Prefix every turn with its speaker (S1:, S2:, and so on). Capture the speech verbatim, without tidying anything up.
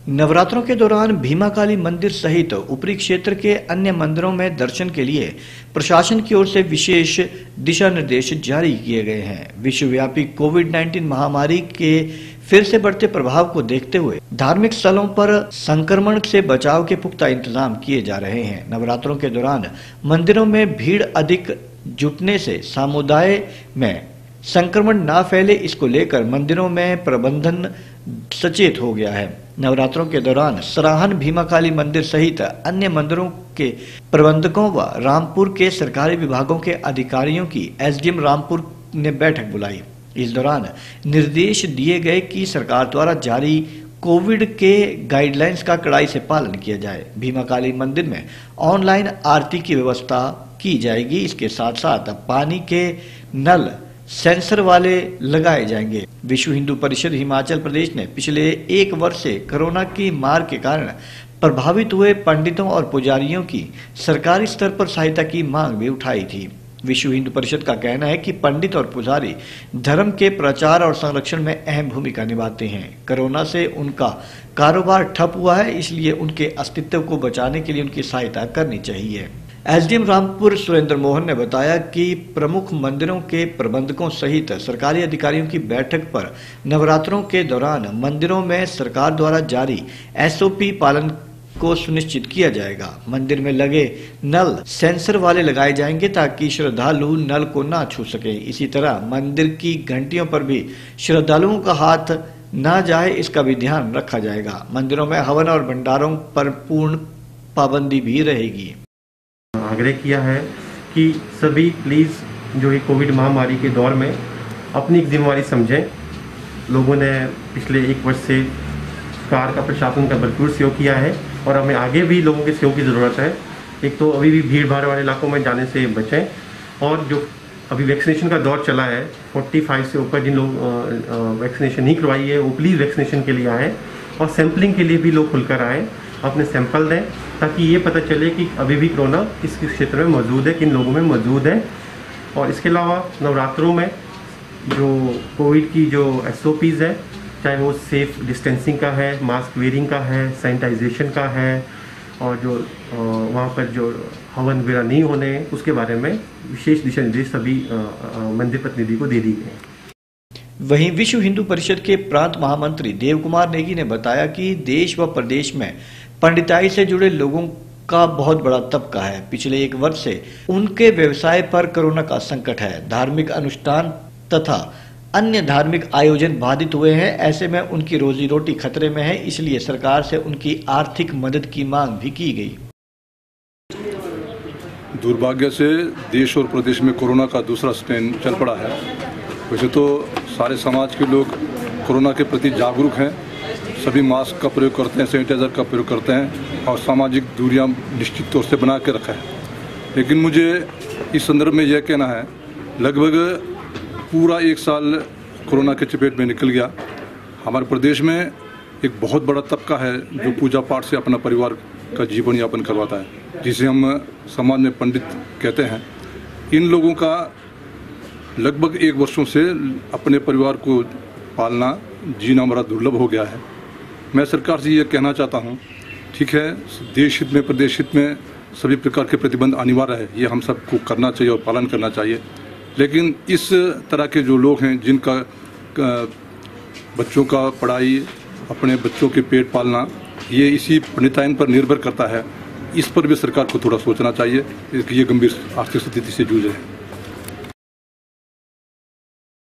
S1: नवरात्रों के दौरान भीमाकाली मंदिर सहित ऊपरी क्षेत्र के अन्य मंदिरों में दर्शन के लिए प्रशासन की ओर से विशेष दिशा निर्देश जारी किए गए हैं। विश्वव्यापी कोविड उन्नीस महामारी के फिर से बढ़ते प्रभाव को देखते हुए धार्मिक स्थलों पर संक्रमण से बचाव के पुख्ता इंतजाम किए जा रहे हैं। नवरात्रों के दौरान मंदिरों में भीड़ अधिक जुटने से समुदाय में संक्रमण न फैले, इसको लेकर मंदिरों में प्रबंधन सचेत हो गया है। नवरात्रों के दौरान सराहन भीमाकाली मंदिर सहित अन्य मंदिरों के प्रबंधकों व रामपुर के सरकारी विभागों के अधिकारियों की एसडीएम रामपुर ने बैठक बुलाई। इस दौरान निर्देश दिए गए कि सरकार द्वारा जारी कोविड के गाइडलाइंस का कड़ाई से पालन किया जाए। भीमाकाली मंदिर में ऑनलाइन आरती की व्यवस्था की जाएगी। इसके साथ साथ पानी के नल सेंसर वाले लगाए जाएंगे। विश्व हिंदू परिषद हिमाचल प्रदेश ने पिछले एक वर्ष से कोरोना की मार के कारण प्रभावित हुए पंडितों और पुजारियों की सरकारी स्तर पर सहायता की मांग भी उठाई थी। विश्व हिंदू परिषद का कहना है कि पंडित और पुजारी धर्म के प्रचार और संरक्षण में अहम भूमिका निभाते हैं। कोरोना से उनका कारोबार ठप हुआ है, इसलिए उनके अस्तित्व को बचाने के लिए उनकी सहायता करनी चाहिए। एसडीएम रामपुर सुरेंद्र मोहन ने बताया कि प्रमुख मंदिरों के प्रबंधकों सहित सरकारी अधिकारियों की बैठक पर नवरात्रों के दौरान मंदिरों में सरकार द्वारा जारी एसओपी पालन को सुनिश्चित किया जाएगा। मंदिर में लगे नल सेंसर वाले लगाए जाएंगे ताकि श्रद्धालु नल को ना छू सके। इसी तरह मंदिर की घंटियों पर भी श्रद्धालुओं का हाथ ना जाए, इसका भी ध्यान रखा जाएगा। मंदिरों में हवन और भंडारों पर पूर्ण पाबंदी भी रहेगी।
S2: आग्रह किया है कि सभी प्लीज़ जो है कोविड महामारी के दौर में अपनी एक जिम्मेवारी समझें। लोगों ने पिछले एक वर्ष से सरकार का प्रशासन का भरपूर सहयोग किया है और हमें आगे भी लोगों के सहयोग की ज़रूरत है। एक तो अभी भी भीड़ भाड़ वाले इलाकों में जाने से बचें और जो अभी वैक्सीनेशन का दौर चला है, पैंतालीस से ऊपर जिन लोग वैक्सीनेशन नहीं करवाई है वो प्लीज़ वैक्सीनेशन के लिए आएँ और सैम्पलिंग के लिए भी लोग खुलकर आएँ, अपने सैंपल दें ताकि ये पता चले कि अभी भी कोरोना किस किस क्षेत्र में मौजूद है, किन लोगों में मौजूद है। और इसके अलावा नवरात्रों में जो कोविड की जो एसओपीज़ है, चाहे वो सेफ डिस्टेंसिंग का है, मास्क वेयरिंग का है, सैनिटाइजेशन का है और जो वहाँ पर जो हवन वगैरह नहीं होने, उसके बारे में विशेष दिशा निर्देश सभी मंदिर प्रतिनिधि को दे दी गए।
S1: वहीं विश्व हिंदू परिषद के प्रांत महामंत्री देव कुमार नेगी ने बताया कि देश व प्रदेश में पंडिताई से जुड़े लोगों का बहुत बड़ा तबका है। पिछले एक वर्ष से उनके व्यवसाय पर कोरोना का संकट है। धार्मिक अनुष्ठान तथा अन्य धार्मिक आयोजन बाधित हुए हैं। ऐसे में उनकी रोजी रोटी खतरे में है, इसलिए सरकार से उनकी आर्थिक मदद की मांग भी की गई।
S3: दुर्भाग्य से देश और प्रदेश में कोरोना का दूसरा स्ट्रेन चल पड़ा है। वैसे तो सारे समाज के लोग कोरोना के प्रति जागरूक हैं, सभी मास्क का प्रयोग करते हैं, सैनिटाइज़र का प्रयोग करते हैं और सामाजिक दूरियां निश्चित तौर से बना के रखा है। लेकिन मुझे इस संदर्भ में यह कहना है, लगभग पूरा एक साल कोरोना के चपेट में निकल गया। हमारे प्रदेश में एक बहुत बड़ा तबका है जो पूजा पाठ से अपना परिवार का जीवन यापन करवाता है, जिसे हम समाज में पंडित कहते हैं। इन लोगों का लगभग एक वर्षों से अपने परिवार को पालना, जीना बड़ा दुर्लभ हो गया है। मैं सरकार से ये कहना चाहता हूँ, ठीक है, देश हित में, प्रदेश हित में सभी प्रकार के प्रतिबंध अनिवार्य है, ये हम सबको करना चाहिए और पालन करना चाहिए। लेकिन इस तरह के जो लोग हैं जिनका बच्चों का पढ़ाई, अपने बच्चों के पेट पालना, ये इसी पंडिताइन पर निर्भर करता है, इस पर भी सरकार को थोड़ा सोचना चाहिए कि ये गंभीर आर्थिक स्थिति से जूझ रहे हैं।